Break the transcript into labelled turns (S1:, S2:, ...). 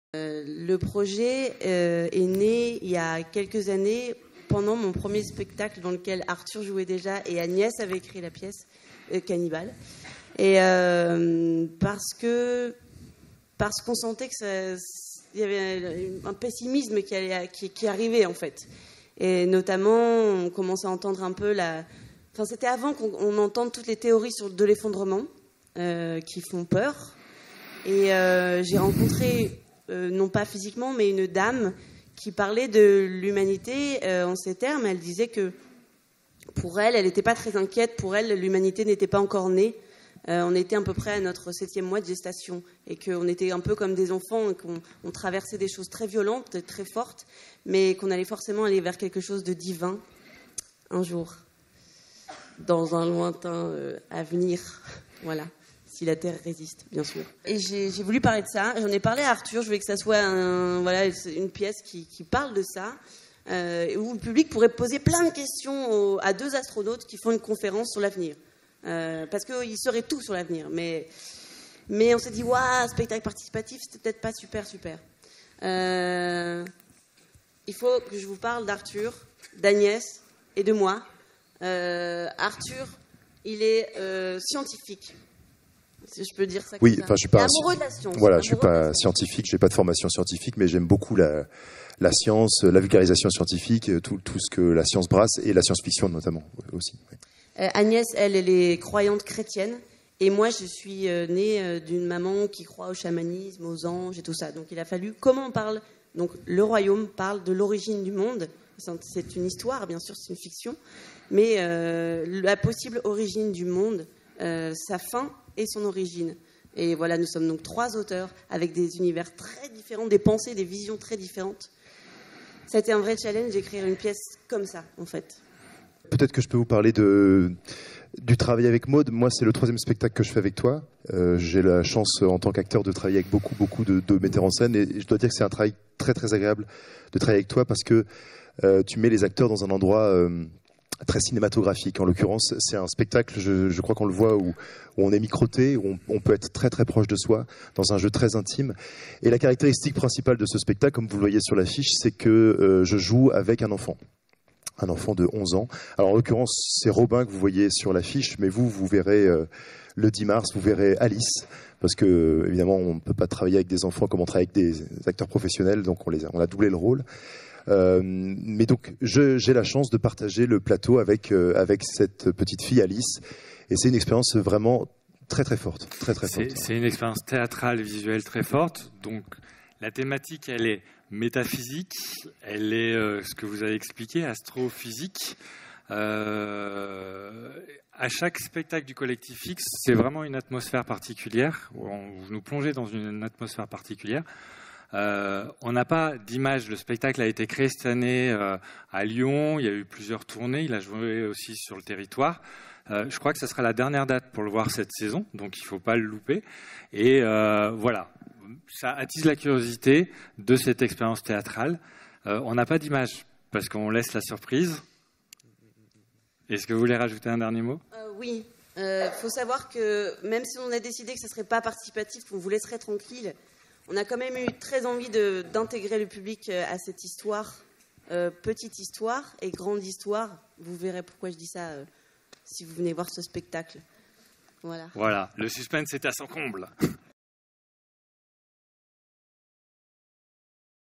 S1: Le projet est né il y a quelques années pendant mon premier spectacle dans lequel Arthur jouait déjà et Agnès avait écrit la pièce Cannibale. Et parce qu'on sentait que il y avait un pessimisme qui arrivait en fait. Et notamment, on commençait à entendre un peu Enfin, c'était avant qu'on entende toutes les théories de l'effondrement qui font peur. Et j'ai rencontré, non pas physiquement, mais une dame qui parlait de l'humanité en ces termes. Elle disait que pour elle n'était pas très inquiète. Pour elle, l'humanité n'était pas encore née. On était à peu près à notre 7e mois de gestation et qu'on était un peu comme des enfants et qu'on traversait des choses très violentes, très fortes, mais qu'on allait forcément aller vers quelque chose de divin un jour, dans un lointain avenir, voilà, si la Terre résiste, bien sûr. Et j'ai voulu parler de ça, j'en ai parlé à Arthur, je voulais que ça soit une pièce qui parle de ça, où le public pourrait poser plein de questions à 2 astronautes qui font une conférence sur l'avenir. Parce qu'ils seraient tout sur l'avenir, mais on s'est dit waouh, spectacle participatif, c'était peut-être pas super. Il faut que je vous parle d'Arthur, d'Agnès et de moi. Arthur, il est scientifique, si je peux dire ça.
S2: Oui, enfin je suis pas
S1: amoureux de la science.
S2: Voilà, je suis pas scientifique, j'ai pas de formation scientifique, mais j'aime beaucoup la science, la vulgarisation scientifique, tout ce que la science brasse et la science-fiction notamment aussi. Oui.
S1: Agnès, elle est croyante chrétienne. Et moi, je suis née d'une maman qui croit au chamanisme, aux anges et tout ça. Donc, il a fallu... Comment on parle ? Donc, le royaume parle de l'origine du monde. C'est une histoire, bien sûr, c'est une fiction. Mais la possible origine du monde, sa fin et son origine. Et voilà, nous sommes donc 3 auteurs avec des univers très différents, des pensées, des visions très différentes. Ça a été un vrai challenge d'écrire une pièce comme ça, en fait.
S2: Peut-être que je peux vous parler du travail avec Maud. Moi, c'est le 3e spectacle que je fais avec toi. J'ai la chance, en tant qu'acteur, de travailler avec beaucoup de metteurs en scène. Et je dois dire que c'est un travail très, très agréable de travailler avec toi parce que tu mets les acteurs dans un endroit très cinématographique. En l'occurrence, c'est un spectacle, je crois qu'on le voit, où on est microté, où on peut être très, très proche de soi, dans un jeu très intime. Et la caractéristique principale de ce spectacle, comme vous le voyez sur l'affiche, c'est que je joue avec un enfant de 11 ans. Alors en l'occurrence, c'est Robin que vous voyez sur l'affiche, mais vous verrez le 10 mars, vous verrez Alice, parce que évidemment, on ne peut pas travailler avec des enfants comme on travaille avec des acteurs professionnels, donc on a doublé le rôle. Mais donc, j'ai la chance de partager le plateau avec cette petite fille Alice, et c'est une expérience vraiment très très forte, très très forte.
S3: C'est une expérience théâtrale, visuelle très forte. Donc, la thématique, elle est métaphysique, elle est ce que vous avez expliqué, astrophysique. À chaque spectacle du Collectif X, c'est vraiment une atmosphère particulière. Vous nous plongez dans une atmosphère particulière. On n'a pas d'image. Le spectacle a été créé cette année à Lyon. Il y a eu plusieurs tournées. Il a joué aussi sur le territoire. Je crois que ça sera la dernière date pour le voir cette saison, donc il ne faut pas le louper. Et voilà, ça attise la curiosité de cette expérience théâtrale. On n'a pas d'image parce qu'on laisse la surprise. Est-ce que vous voulez rajouter un dernier mot ?
S1: Oui. Faut savoir que même si on a décidé que ça ne serait pas participatif, qu'on vous laisserait tranquille, on a quand même eu très envie d'intégrer le public à cette histoire, petite histoire et grande histoire. Vous verrez pourquoi je dis ça si vous venez voir ce spectacle. Voilà.
S3: Voilà, le suspense est à son comble.